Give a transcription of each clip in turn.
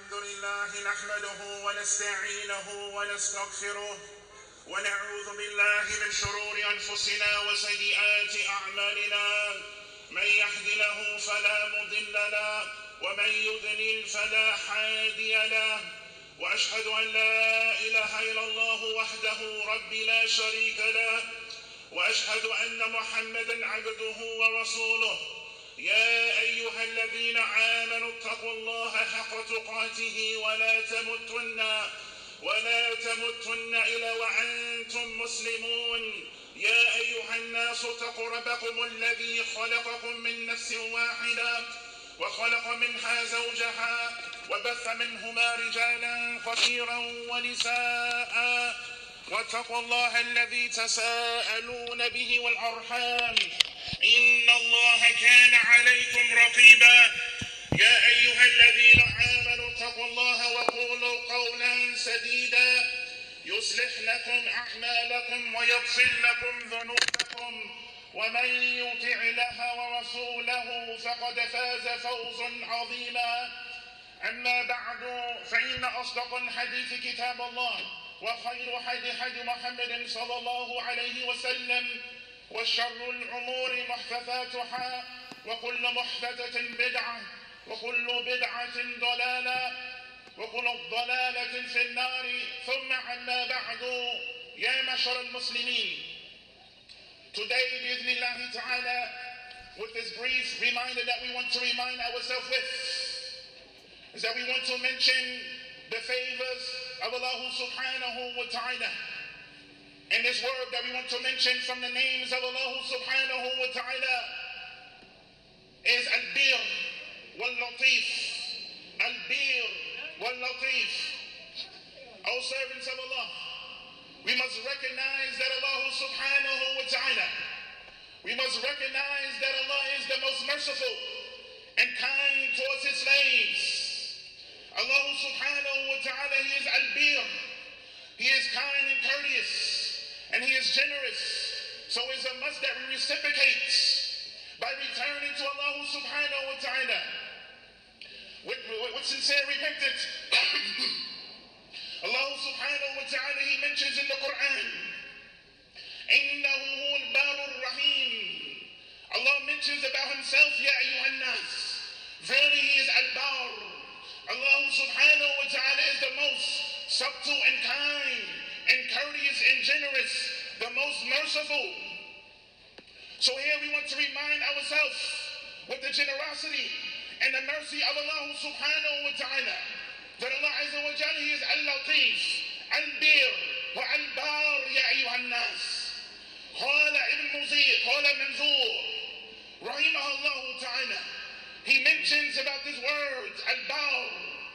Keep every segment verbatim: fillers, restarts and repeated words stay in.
الحمد لله نحمده ونستعينه ونستغفره ونعوذ بالله من شرور أنفسنا وسيئات أعمالنا، من يهد له فلا مضل له ومن يضلل فلا هادي له، وأشهد أن لا إله إلا الله وحده رب لا شريك له، وأشهد أن محمدا عبده ورسوله. يا أيها الذين آمنوا اتقوا الله حق تقاته ولا تموتن ولا تموتن إلا وأنتم مسلمون. يا أيها الناس اتقوا ربكم الذي خلقكم من نفس واحدة وخلق منها زوجها وبث منهما رجالا كثيرا ونساء، واتقوا الله الذي تساءلون به والأرحام إن الله كان عليكم رقيبا. يا أيها الذين آمنوا اتقوا الله وقولوا قولا سديدا يصلح لكم أعمالكم ويغفر لكم ذنوبكم، ومن يطع الله ورسوله فقد فاز فوزا عظيما. أما بعد، فإن أصدق الحديث كتاب الله، وخير حديث حديث محمد صلى الله عليه وسلم، وشر الأمور محدثاتها، وكل محدثة بدعة، وكل بدعة ضلالة، وكل ضلالة في النار. ثم أما بعد، يا معشر المسلمين, today بإذن الله تعالى, with this brief reminder that we want to remind ourselves with, is that we want to mention the favors of Allah subhanahu wa ta'ala. And this word that we want to mention from the names of Allah subhanahu wa ta'ala is Al-Bir wal-Latif. Al-Bir wal-Latif. O servants of Allah, we must recognize that Allah subhanahu wa ta'ala, we must recognize that Allah is the most merciful and kind towards his slaves. Allah subhanahu wa ta'ala, he is Al-Bir. He is kind and courteous, and he is generous. So it's a must that we reciprocate by returning to Allah subhanahu wa ta'ala with, with, with sincere repentance. Allah subhanahu wa ta'ala, he mentions in the Quran, إِنَّهُ هُوَ الْبَارُ الرَّحِيمُ. Allah mentions about himself, Ya ayyuhan nas, verily he is Al-Bar. Allah subhanahu wa ta'ala is the most subtle and kind and courteous and generous, the most merciful. So here we want to remind ourselves with the generosity and the mercy of Allah subhanahu wa ta'ala, that Allah azza wa jalla, he is Al-Latif, Al-Bir, wa Al-Bar, ya ayyuhan nas. Qala Ibn Muzir, Qala Manzur, rahimahullah ta'ala, he mentions about this word, Al-Bar,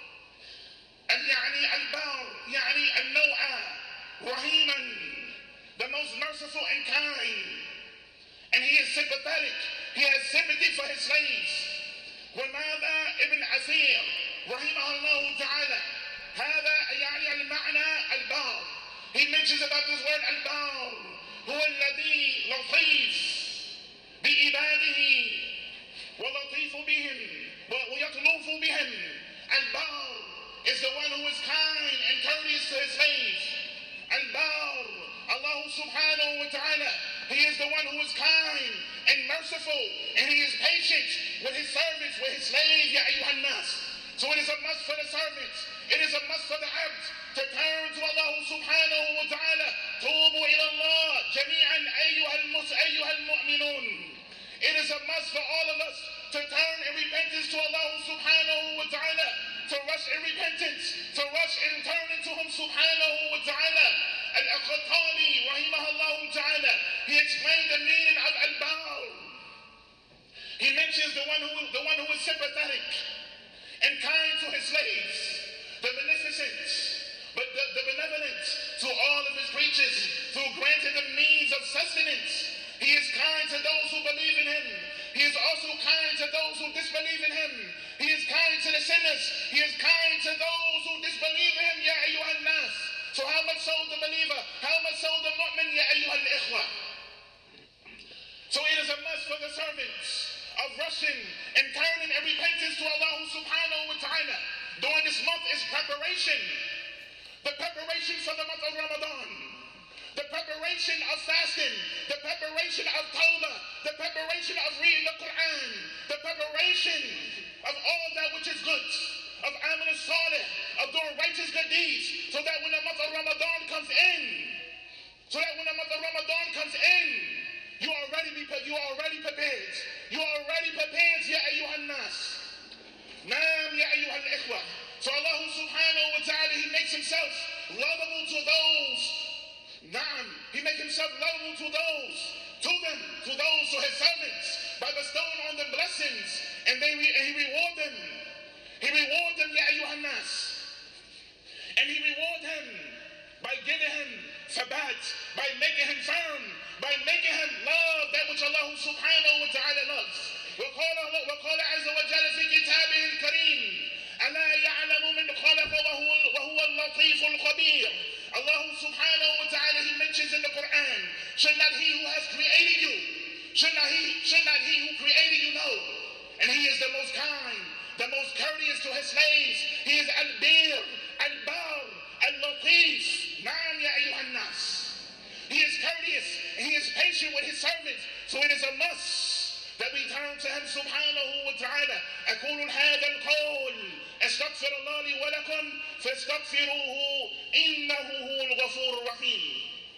يعني Al-Bar, يعني Al-Naw'a, Rahiman, the most merciful and kind. And he is sympathetic. He has sympathy for his slaves. وماذا ابن عثير رحمه الله تعالى, هذا يعني المعنى البار. He mentions about this word Al-Bar, هو الذي لطيف بعباده ولطيف بهم ويطلوف بهم. Al-Bar is the one who is kind and courteous to his slaves. Al-Bar, Allah subhanahu wa ta'ala, he is the one who is kind and merciful, and he is patient with his servants, with his slaves, ya ayyuhan nas. So it is a must for the servants, it is a must for the abd to turn to Allah subhanahu wa ta'ala. Tubu ila Allah jami'an ayyuhal mu'minun. It is a must for all of us to turn in repentance to Allah subhanahu wa ta'ala, to rush in repentance, to rush and turn into him subhanahu wa ta'ala. Al-Khattabi rahimahullah ta'ala, he explained the meaning of Al-Bar. He mentions the one who the one who is sympathetic and kind to his slaves, the beneficent, but the, the benevolent to all of his creatures, who granted them means of sustenance. He is kind to those who believe in him. He is also kind to those who disbelieve in him. He is kind to the sinners. He is kind to those who disbelieve in him, ya ayyuhan nas. So how much so the believer? How much so the mu'min, ya ayyuhal ikhwa? So it is a must for the servants of rushing and turning and repentance to Allah subhanahu wa ta'ala. during this month is preparation. The preparation for the month of Ramadan. The preparation of fasting. The preparation of Tawbah. The preparation of reading the Quran. The preparation of all that which is good. Of amal salih. Of doing righteous good deeds. So that when the month of Ramadan comes in. So that when the month of Ramadan comes in. You are already, you are already prepared. You are already prepared, Ya ayyuhan nas. Naam, Ya ayyuhal ikhwa. So Allah subhanahu wa ta'ala, He makes Himself lovable to those. Naam, He makes Himself lovable to those. To them, to those, to His servants. By bestowing on them blessings. And, they re and He reward them. He reward them, Ya ayyuhan nas. And He reward him by giving him sabat. By making him firm. By making him love that which Allah subhanahu wa ta'ala loves. وقال, وقال عز وجل في كتابه الكريم ألا يعلم من خلق وهو, وهو اللطيف الخبير. Allah subhanahu wa ta'ala, He mentions in the Quran, should not He who has created you, should not He, should not he who created you know? And He is the most kind, the most courteous to His slaves. He is al-bir, al-bar, al-latif. Na'am ya ayyuhan nas. He is courteous, and He is patient with His servants. So it is a must that we turn to Him subhanahu wa ta'ala. أقول هذا القول أستغفر الله لي ولكم فاستغفروه إنه هو الغفور الرحيم.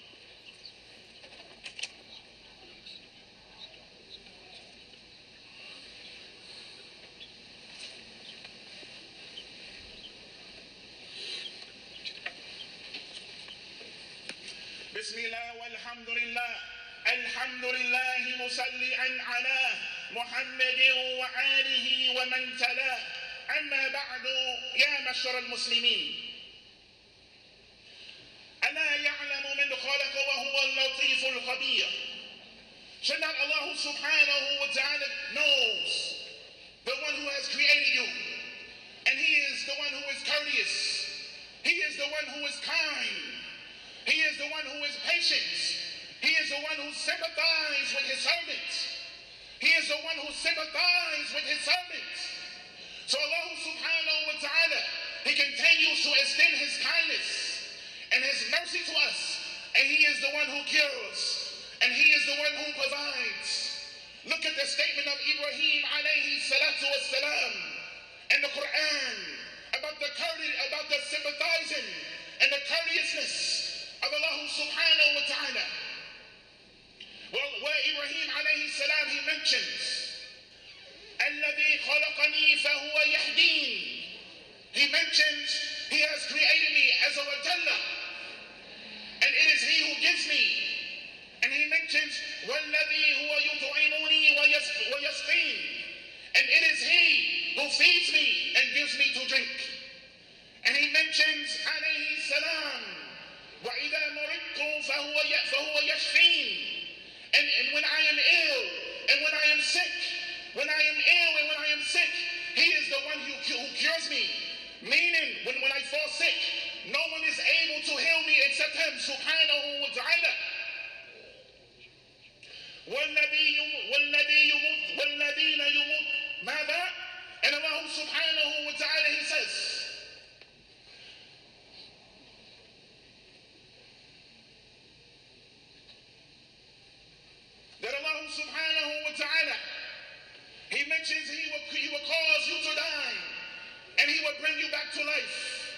بسم الله والحمد لله. الحمد لله مصليا على محمد وآله ومن تلاه. أما بعد يا معشر المسلمين. ألا يعلم من خلق وهو اللطيف الخبير. Should not Allah subhanahu wa ta'ala knows the one who has created you. And He is the one who is courteous. He is the one who is kind. He is the one who is patient. He is the one who sympathizes with His servants. He is the one who sympathizes with His servants. So Allah subhanahu wa ta'ala, He continues to extend His kindness and His mercy to us. And He is the one who cures. And He is the one who provides. Look at the statement of Ibrahim alayhi salatu wassalam in the Quran about the courtesy, about the sympathizing and the courteousness of Allah subhanahu wa ta'ala. Well, where Ibrahim alayhi salam, he mentions الَّذِي خَلَقَنِي فَهُوَ يَهْدِينِ. He mentions He has created me as a wajalla, and it is He who gives me. And He mentions وَالَّذِي هُوَ يُطْعِمُنِي وَيَسْقِينِ. And it is He who feeds me and gives me to drink. And He mentions alayhi salam وَإِذَا مَرِضْتُ فَهُوَ فَهُوَ يَشْفِينِ. And, and when I am ill, and when I am sick, when I am ill and when I am sick, He is the one who, who cures me. Meaning, when, when I fall sick, no one is able to heal me except Him, subhanahu wa ta'ala. وَالَّذِينَ يُمُوتُ مَاذَا؟ And Allah subhanahu wa ta'ala, He says, that Allah subhanahu wa ta'ala, He mentions he will, he will cause you to die, and He will bring you back to life.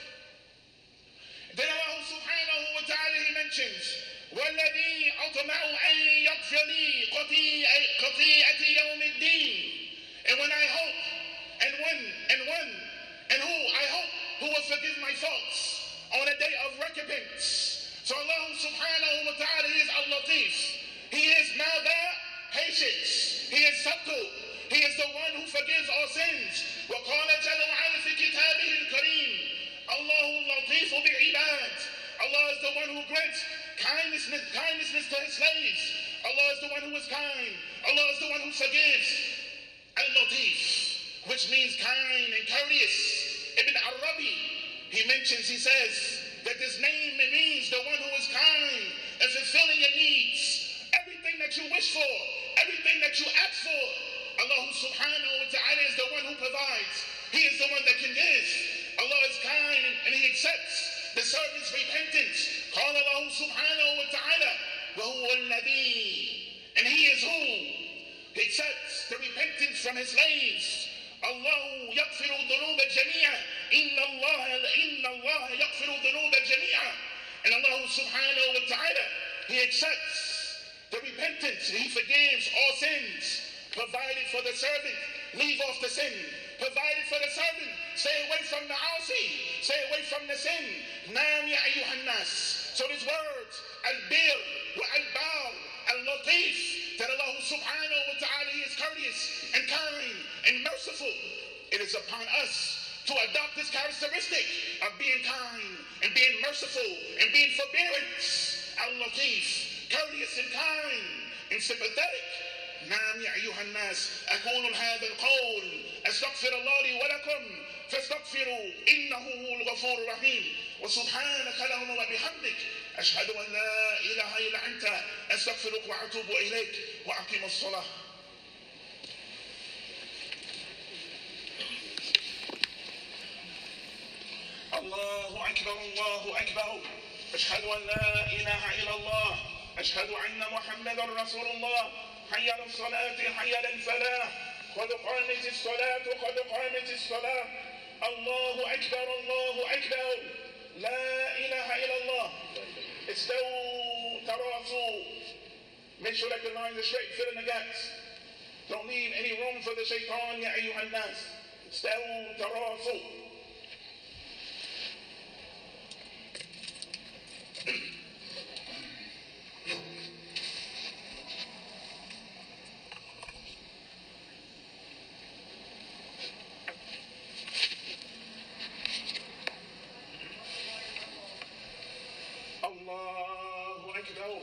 Then Allah subhanahu wa ta'ala, He mentions وَالَّذِي أَطْمَعُ أَن يَغْفِرَ لِي خَطِيئَةِ يَوْمِ الدِّينِ. And when I hope, and when, and when, and who I hope who will forgive my faults on a day of recompense. So Allah subhanahu wa ta'ala, He is al-Latif. He is mada, patience. He is sabtu. He is the one who forgives our sins. وَقَالَ جَلَّ وَعَلَى فِي كِتَابِهِ الْكَرِيمِ اللَّهُ اللَّطِيفُ بِالْعِبَادِ. Allah is the one who grants kindness, kindness to His slaves. Allah is the one who is kind. Allah is the one who forgives. Al-Latif, which means kind and courteous. Ibn Arabi, he mentions, he says, that this name means the one who is kind and fulfilling your needs. Everything that you wish for, everything that you ask for, Allah subhanahu wa ta'ala is the one who provides. He is the one that can give. He accepts the servant's repentance. قال الله سبحانه وتعالى وهو الذي, and He is who? He accepts the repentance from His slaves. الله يغفر الذنوب جميعا إن الله إن الله يغفر الذنوب جميعا. And Allah subhanahu wa ta'ala, He accepts the repentance. He forgives all sins, provided for the servant. Leave off the sin. Provided for the servant. Stay away from the asi. Stay away from the sin. Naam ya ayyuhan nas. So these words, al-bir wa al-bar, al-latif, that Allah subhanahu wa ta'ala, He is courteous and kind and merciful. It is upon us to adopt this characteristic of being kind and being merciful and being forbearant. Al-latif, courteous and kind and sympathetic. نعم يا أيها الناس أقول هذا القول أستغفر الله لي ولكم فاستغفروا إنه هو الغفور الرحيم وسبحانك اللهم وبحمدك أشهد أن لا إله إلا أنت أستغفرك وأتوب إليك وأقيم الصلاة. الله أكبر الله أكبر أشهد أن لا إله إلا الله أشهد أن محمدا رسول الله حي على الصلاة حي على الفلاح قد قامت الصلاة قد قامت الصلاة. الله أكبر الله أكبر لا إله إلا الله. استووا تراصوا. Make sure that the lines are straight, fill in the gaps. Don't leave any room for the shaitan يا أيها الناس. استووا تراصوا. الله أكبر.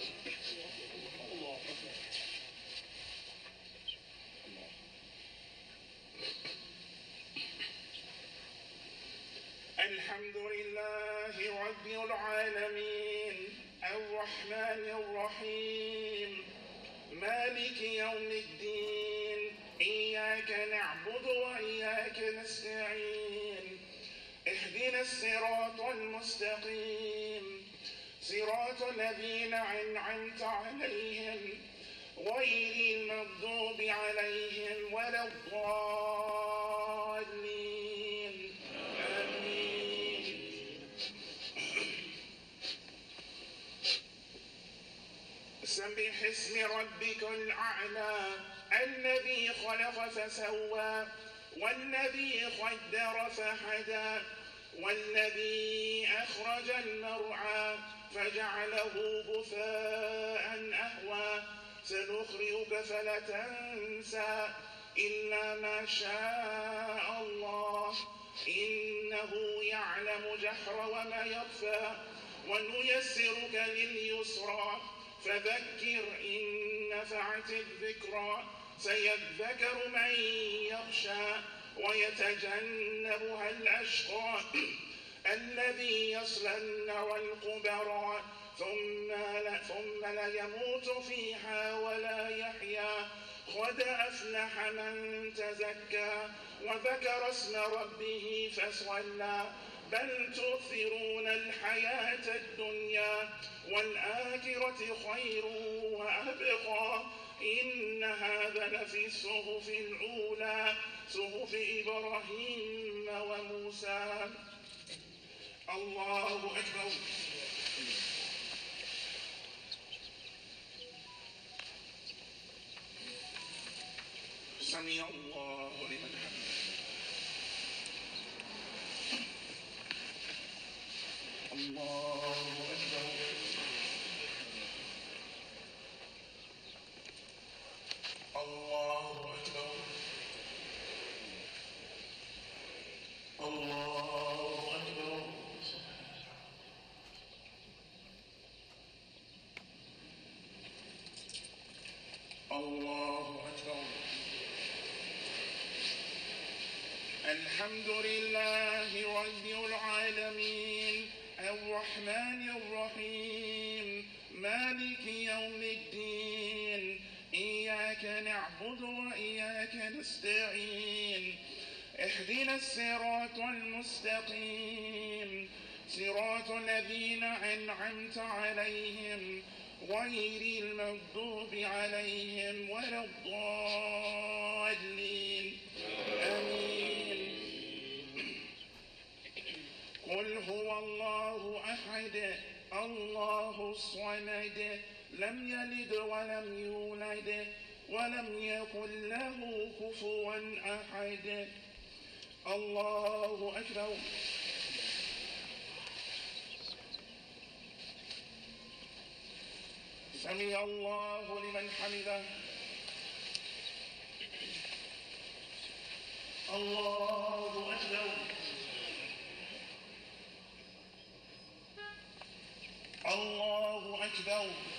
الحمد لله رب العالمين الرحمن الرحيم مالك يوم الدين إياك نعبد وإياك نستعين اهدنا الصراط المستقيم صراط الذين أنعمت عليهم غير المغضوب عليهم ولا الضالين آمين. سبح اسم ربك الأعلى الذي خلق فسوى والذي قدر فهدى والذي أخرج المرعى فجعله غثاء أهوى سنقرئك فلا تنسى إلا ما شاء الله إنه يعلم جهر وما يخفى ونيسرك لليسرى فذكر إن نفعت الذكرى سيذكر من يخشى ويتجنبها الأشقى الذي يصلى النار الكبرى ثم لا, ثم لا يموت فيها ولا يحيا قد أفلح من تزكى وذكر اسم ربه فصلى بل تؤثرون الحياة الدنيا والآخرة خير وأبقى إن هذا لفي الصحف الأولى صحف إبراهيم وموسى. الله أكبر. سمع الله لمن حمده. الله أكبر. الله أكبر. الله أكبر. الله أكبر. الحمد لله رب العالمين الرحمن الرحيم مالك يوم الدين إياك نعبد وإياك نستعين اهدنا الصراط المستقيم صراط الذين أنعمت عليهم غير المغضوب عليهم ولا الضالين آمين. قل هو الله أحد الله الصمد لم يلد ولم يولد ولم يكن له كفوا أحد. الله أكبر. سمع الله لمن حمده. الله أكبر. الله أكبر.